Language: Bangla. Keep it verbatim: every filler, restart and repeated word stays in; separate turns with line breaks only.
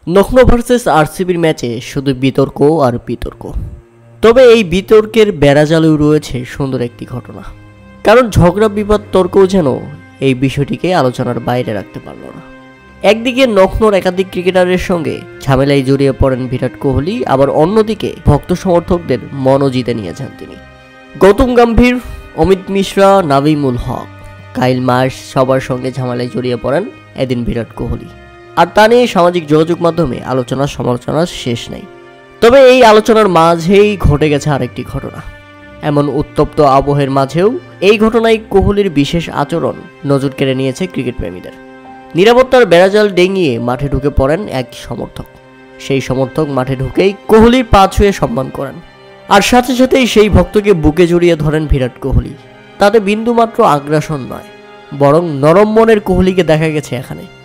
লখনৌ ভার্সেস আরসিবির ম্যাচে শুধু বিতর্ক আর বিতর্ক। তবে এই বিতর্কের বেড়াজালেও রয়েছে সুন্দর একটি ঘটনা, কারণ ঝগড়া বিবাদ তর্কও যেন এই বিষয়টিকে আলোচনার বাইরে রাখতে পারল না। একদিকে লখনৌর একাধিক ক্রিকেটারের সঙ্গে ঝামেলায় জড়িয়ে পড়েন বিরাট কোহলি, আবার অন্যদিকে ভক্ত সমর্থকদের মনও জিতে নিয়েছেন তিনি। গৌতম গম্ভীর, অমিত মিশ্রা, নাভিমুল হক, কাইল মার্শ সবার সঙ্গে ঝামেলায় জড়িয়ে পড়েন এদিন বিরাট কোহলি। আর তা নিয়ে সামাজিক যোগাযোগ মাধ্যমে আলোচনা সমালোচনার শেষ নেই। তবে এই আলোচনার মাঝেই ঘটে গেছে আরেকটি ঘটনা। এমন উত্তপ্ত আবহের মাঝেও এই ঘটনায় কোহলির বিশেষ আচরণ নজর কেড়ে নিয়েছে ক্রিকেট প্রেমীদের। নিরাপত্তার বেড়াজাল ডেঙিয়ে মাঠে ঢুকে পড়েন এক সমর্থক। সেই সমর্থক মাঠে ঢুকেই কোহলির পা ছুঁয়ে সম্মান করেন, আর সাথে সাথেই সেই ভক্তকে বুকে জড়িয়ে ধরেন বিরাট কোহলি। তাতে বিন্দুমাত্র আগ্রাসন নয়, বরং নরম মনের কোহলিকে দেখা গেছে এখানে।